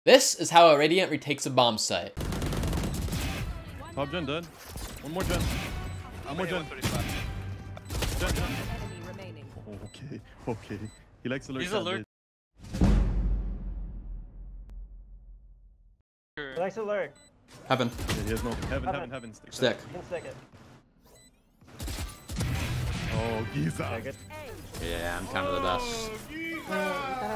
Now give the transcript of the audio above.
This is how a Radiant retakes a bomb site. Top gen dead. One more gen. One more gen. Gen. Oh, okay, okay. He likes to lurk. He's alert. He likes to lurk. Heaven. Yeah, he has no heaven. Stick. You can stick it. Oh, geeza. Take it. Yeah, I'm kind of the best.